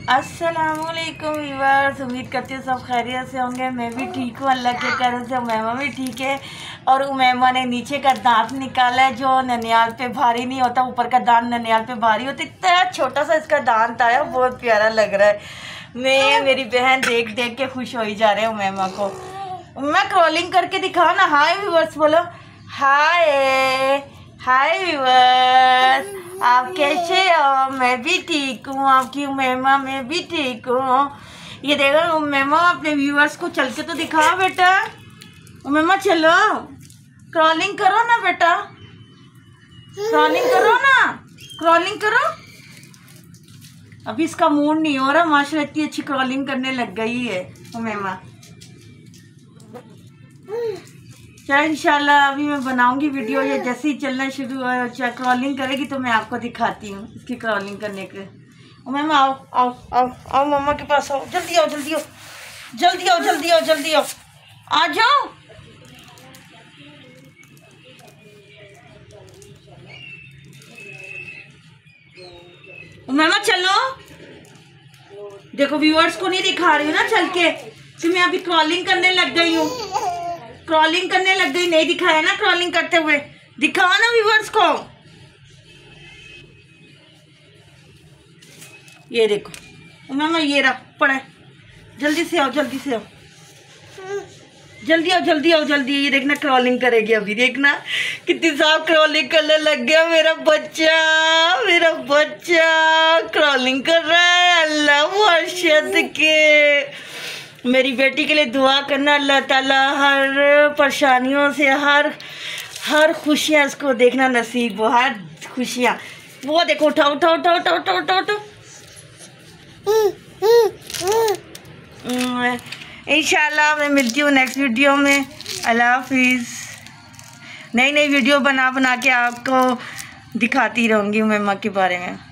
अस्सलामुअलैकुम व्यूअर्स, उम्मीद करती हूँ सब खैरियत से होंगे। मैं भी ठीक हूँ, अल्लाह के करम से। उमैमा भी ठीक है। और उमैमा ने नीचे का दांत निकाला है जो ननियाल पे भारी नहीं होता, ऊपर का दांत ननियाल पे भारी होता। इतना छोटा सा इसका दांत आया, बहुत प्यारा लग रहा है। मेरी बहन देख देख के खुश हो ही जा रहे हैं उमैमा को। मैं क्रॉलिंग करके दिखाओ ना। हाय व्यूअर्स बोलो। हाय हाय व्यूअर्स, आप कैसे हो? मैं भी ठीक हूँ, आपकी उमैमा मैं भी ठीक हूँ। ये देखो उमैमा, अपने व्यूअर्स को चल के तो दिखाओ बेटा। उमैमा चलो, क्रॉलिंग करो ना बेटा, क्रॉलिंग करो ना, क्रॉलिंग करो। अभी इसका मूड नहीं हो रहा, माशाल्लाह इतनी अच्छी क्रॉलिंग करने लग गई है उमैमा। चलो इंशाल्लाह अभी मैं बनाऊंगी वीडियो, ये जैसे ही चलना शुरू हो क्रॉलिंग करेगी तो मैं आपको दिखाती हूँ इसकी क्रॉलिंग करने के। उमैमा आओ आओ आओ आओ, मम्मा के पास आओ, जल्दी आओ जल्दी आओ जल्दी आओ जल्दी आओ जल्दी आओ, आ जाओ। उमैमा चलो, देखो व्यूअर्स को नहीं दिखा रही हूँ ना चल के, कि मैं अभी क्रॉलिंग करने लग गई हूँ। क्रॉलिंग करने लग गई, नहीं दिखाया ना क्रॉलिंग करते हुए, दिखाओ ना व्यूअर्स को। ये देखो उमैमा, ये रहा पड़ा है। जल्दी से आओ जल्दी से आओ, जल्दी आओ जल्दी आओ जल्दी। ये देखना क्रॉलिंग करेगी अभी, देखना कितनी साफ क्रॉलिंग करने लग गया मेरा बच्चा। मेरा बच्चा क्रॉलिंग कर रहा है। अल्लाह मुर्शद के, मेरी बेटी के लिए दुआ करना, अल्लाह ताला हर परेशानियों से हर खुशियाँ इसको देखना नसीब हो, हर खुशियाँ। वो देखो उठा उठा उठा उठा उठा उठा उठा। इंशाल्लाह मैं मिलती हूँ नेक्स्ट वीडियो में। अल्लाह हाफिज़। नई नई वीडियो बना बना के आपको दिखाती रहूँगी उमैमा के बारे में।